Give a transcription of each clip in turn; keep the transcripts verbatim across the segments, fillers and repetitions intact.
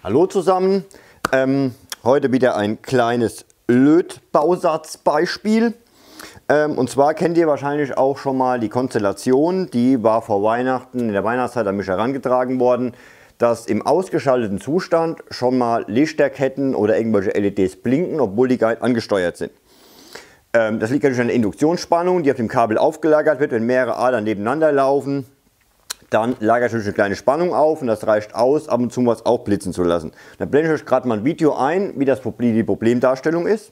Hallo zusammen, ähm, heute wieder ein kleines Lötbausatzbeispiel. Ähm, und zwar kennt ihr wahrscheinlich auch schon mal die Konstellation, die war vor Weihnachten, in der Weihnachtszeit an mich herangetragen worden, dass im ausgeschalteten Zustand schon mal Lichterketten oder irgendwelche L E Ds blinken, obwohl die gar nicht angesteuert sind. Ähm, das liegt natürlich an der Induktionsspannung, die auf dem Kabel aufgelagert wird, wenn mehrere Adern nebeneinander laufen. Dann lagert natürlich eine kleine Spannung auf und das reicht aus, ab und zu was auch blitzen zu lassen. Dann blende ich euch gerade mal ein Video ein, wie das Problem, die Problemdarstellung ist.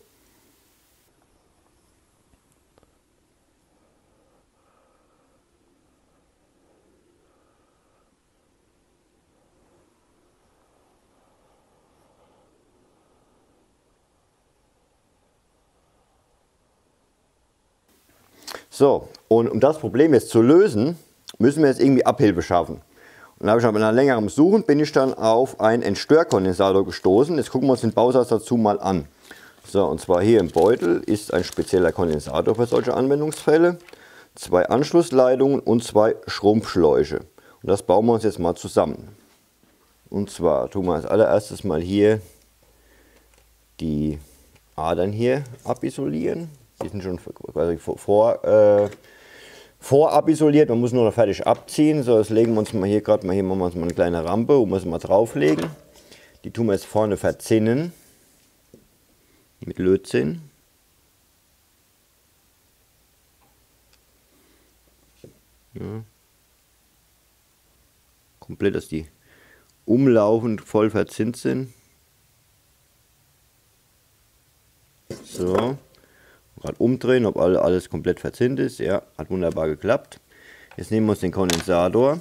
So, und um das Problem jetzt zu lösen, müssen wir jetzt irgendwie Abhilfe schaffen. Und da habe ich nach einer längeren Suchen bin ich dann auf einen Entstörkondensator gestoßen. Jetzt gucken wir uns den Bausatz dazu mal an. So, und zwar hier im Beutel ist ein spezieller Kondensator für solche Anwendungsfälle, zwei Anschlussleitungen und zwei Schrumpfschläuche. Und das bauen wir uns jetzt mal zusammen. Und zwar tun wir als allererstes mal hier die Adern hier abisolieren. Die sind schon quasi vor, äh, vorab isoliert, man muss nur noch fertig abziehen. So, jetzt legen wir uns mal hier gerade mal, hier machen wir uns mal eine kleine Rampe, wo wir es mal drauflegen. Die tun wir jetzt vorne verzinnen mit Lötzinn. Ja. Komplett, dass die umlaufend voll verzinnt sind. So. Gerade umdrehen, ob alles komplett verzinnt ist. Ja, hat wunderbar geklappt. Jetzt nehmen wir uns den Kondensator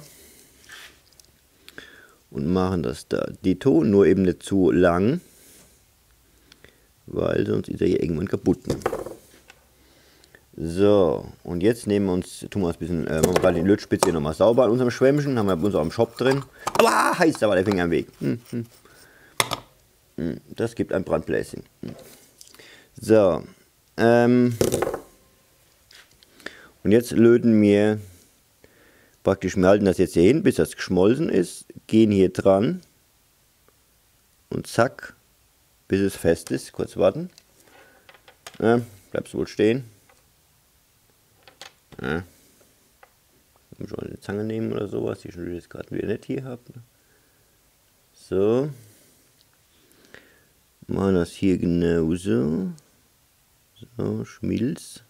und machen das da ditto, nur eben nicht zu lang, weil sonst ist er hier irgendwann kaputt. So, und jetzt nehmen wir uns, tun wir uns ein bisschen, äh, machen wir gerade die Lötspitze hier nochmal sauber an unserem Schwämmchen, haben wir bei uns auch im Shop drin. Aua, heiß, da war der Finger im Weg. Hm, hm. Hm, das gibt ein Brandbläschen. Hm. So. Ähm, und jetzt löten wir praktisch, wir halten das jetzt hier hin, bis das geschmolzen ist, gehen hier dran und zack, bis es fest ist. Kurz warten. Ja, bleibst du wohl stehen. Ja. Ich muss eine Zange nehmen oder sowas, die ich jetzt gerade wieder nicht hier habe. So. Machen das hier genauso. So, Schmilz.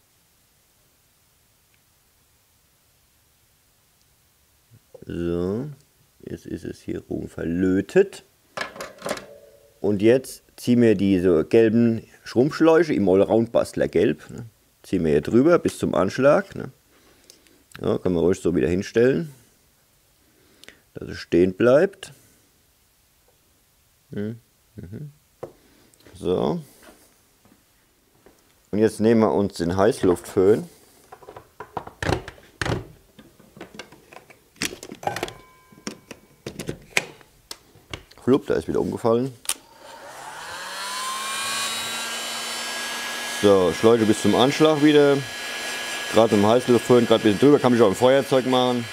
So, jetzt ist es hier rum verlötet. Und jetzt ziehen wir diese gelben Schrumpfschläuche im Allround-Bastler Gelb. Ne, ziehen wir hier drüber bis zum Anschlag. Ne. Ja, kann man ruhig so wieder hinstellen, dass es stehen bleibt. Mhm. Mhm. So. Und jetzt nehmen wir uns den Heißluftföhn. Flupp, da ist wieder umgefallen. So, Schläuche bis zum Anschlag wieder. Gerade mit dem Heißluftföhn, gerade ein bisschen drüber, kann ich auch im Feuerzeug machen.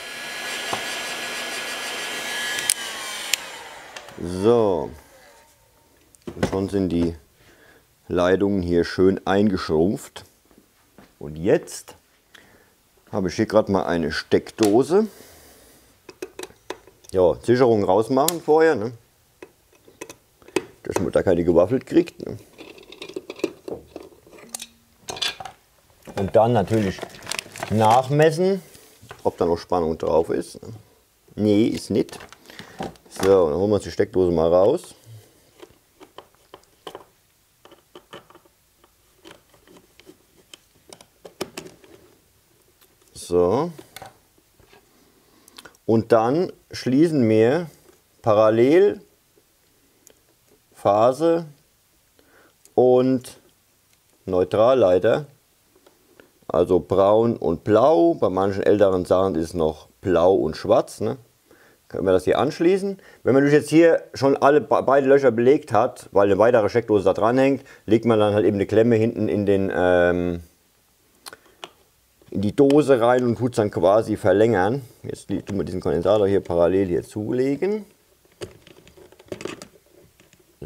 So. Und schon sind die Leitungen hier schön eingeschrumpft. Und jetzt habe ich hier gerade mal eine Steckdose. Ja, Sicherung rausmachen vorher, ne? Dass man da keine gewaffelt kriegt. Ne? Und dann natürlich nachmessen, ob da noch Spannung drauf ist. Nee, ist nicht. So, dann holen wir uns die Steckdose mal raus. So. Und dann schließen wir parallel Phase und Neutralleiter, also braun und blau. Bei manchen älteren Sachen ist es noch blau und schwarz. Ne? Können wir das hier anschließen. Wenn man jetzt hier schon alle beide Löcher belegt hat, weil eine weitere Steckdose da dran hängt, legt man dann halt eben eine Klemme hinten in den ähm, in die Dose rein und tut es dann quasi verlängern. Jetzt tun wir diesen Kondensator hier parallel hier zulegen.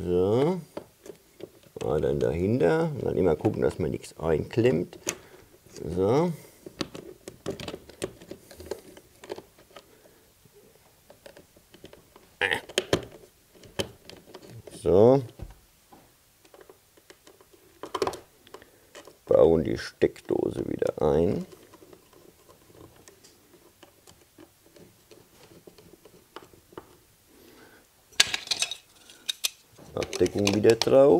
So. Ah, dann dahinter. Und dann immer gucken, dass man nichts einklemmt. So. So. Bauen die Steckdose wieder ein. Abdeckung wieder drauf.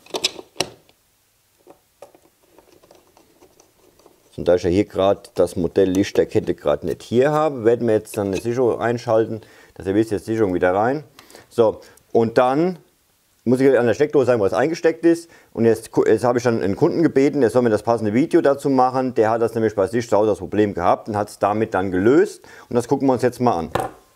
Und da ich ja hier gerade das Modell Lichterkette gerade nicht hier habe, werden wir jetzt dann eine Sicherung einschalten, dass ihr wisst, jetzt Sicherung wieder rein. So, und dann muss ich an der Steckdose sagen, wo es eingesteckt ist. Und jetzt, jetzt habe ich dann einen Kunden gebeten, der soll mir das passende Video dazu machen. Der hat das nämlich bei sich zu Hause das Problem gehabt und hat es damit dann gelöst. Und das gucken wir uns jetzt mal an.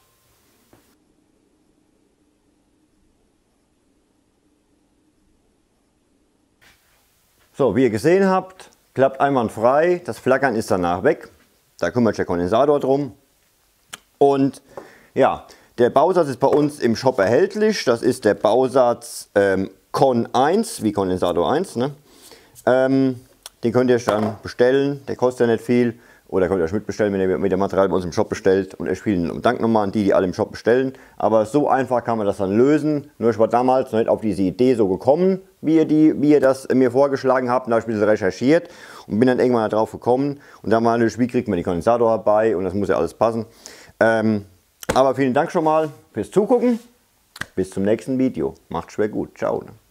So, wie ihr gesehen habt, klappt einwandfrei. Das Flackern ist danach weg. Da kümmert sich der Kondensator drum. Und ja, der Bausatz ist bei uns im Shop erhältlich. Das ist der Bausatz ähm, Con eins, wie Kondensator eins. Ne? Ähm, den könnt ihr dann bestellen. Der kostet ja nicht viel. Oder könnt ihr euch mitbestellen, wenn ihr mit dem Material bei uns im Shop bestellt. Und ich spiele einen Dank nochmal an die, die alle im Shop bestellen. Aber so einfach kann man das dann lösen. Nur ich war damals noch nicht auf diese Idee so gekommen, wie ihr, die, wie ihr das mir vorgeschlagen habt. Da habe ich ein bisschen recherchiert und bin dann irgendwann darauf gekommen. Und dann war natürlich, wie kriegt man die Kondensator herbei? Und das muss ja alles passen. Ähm, aber vielen Dank schon mal fürs Zugucken. Bis zum nächsten Video. Macht's schwer gut. Ciao.